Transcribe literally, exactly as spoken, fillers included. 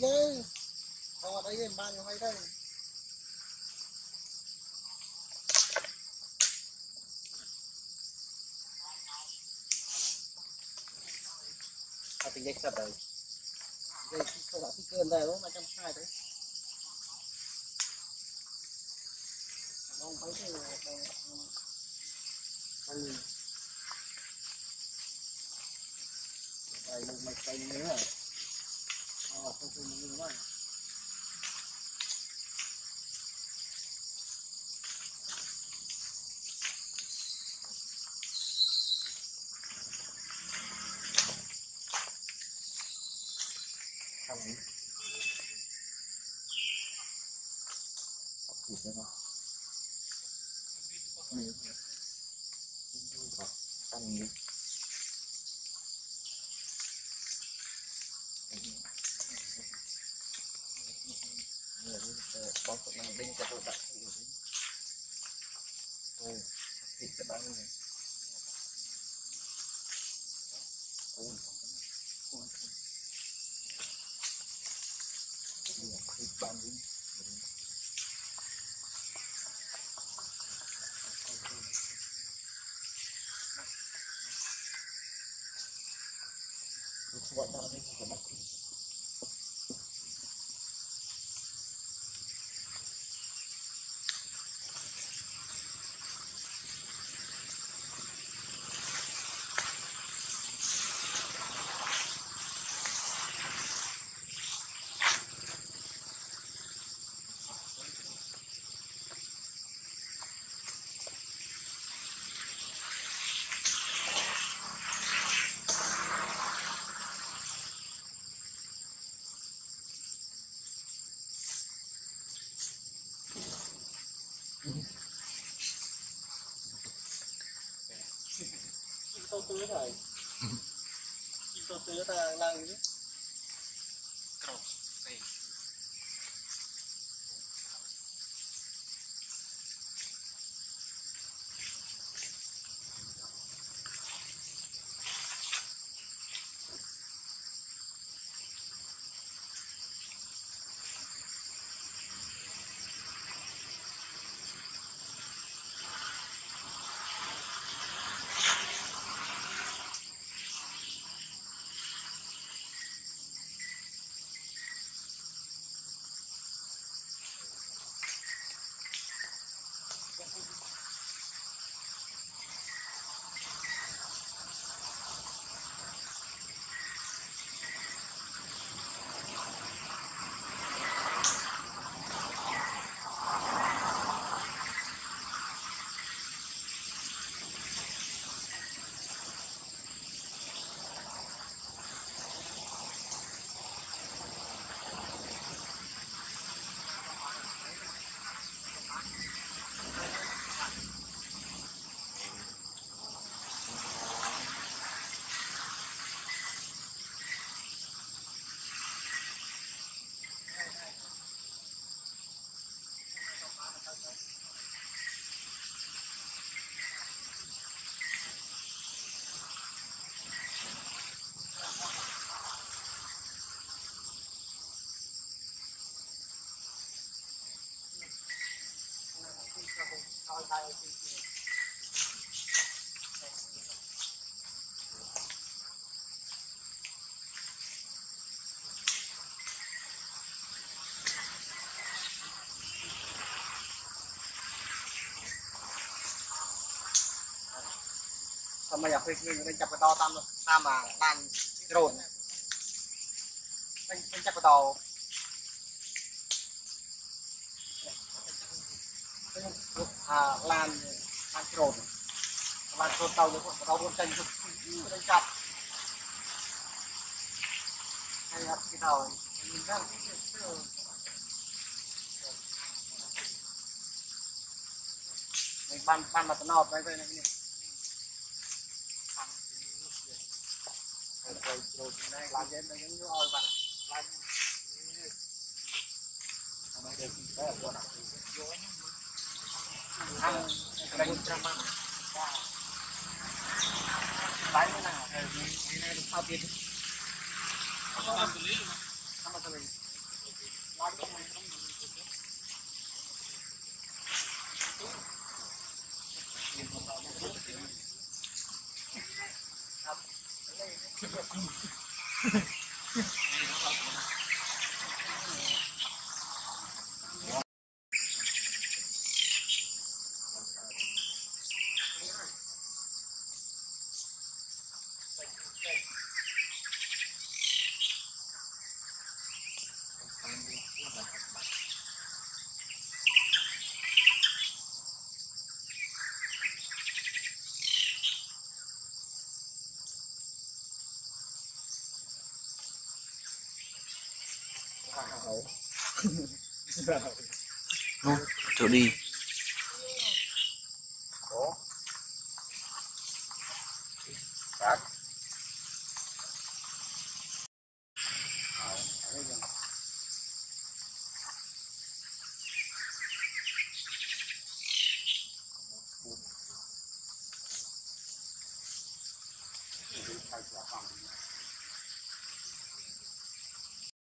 chứ. Không ở đây em ban cho hay đây. À, tình dây sạch rồi. Dây không đã thích cơn đây đúng mà trăm hai đấy. Không thấy cái đây đây một mạch cây nữa à không không như vậy thằng gì thế nào mình thằng gì có sự năng đinh cho tôi đặt ôi thịt cái bánh này ôi ôi thịt bánh đi gọi tao đi phải bắt tôi tưới rồi tôi tưới ta lang chứ cậu đây mà giờ phê mình đang chặt cái to tam tam mà lan rồi đang chặt cái to à lan lan rồi lan rồi tàu được một tàu buôn chân đang chặt hay là cái tàu mình đang mình ban ban mặt nọ đây đây này rồi rồi này làm đến nó những oi bạn làm này đây có ở đâu ăn đánh trăm ăn đánh thế nào thì này được sao tiền không có làm xử lý không có xử lý Nó Jody. Ủa? Brat.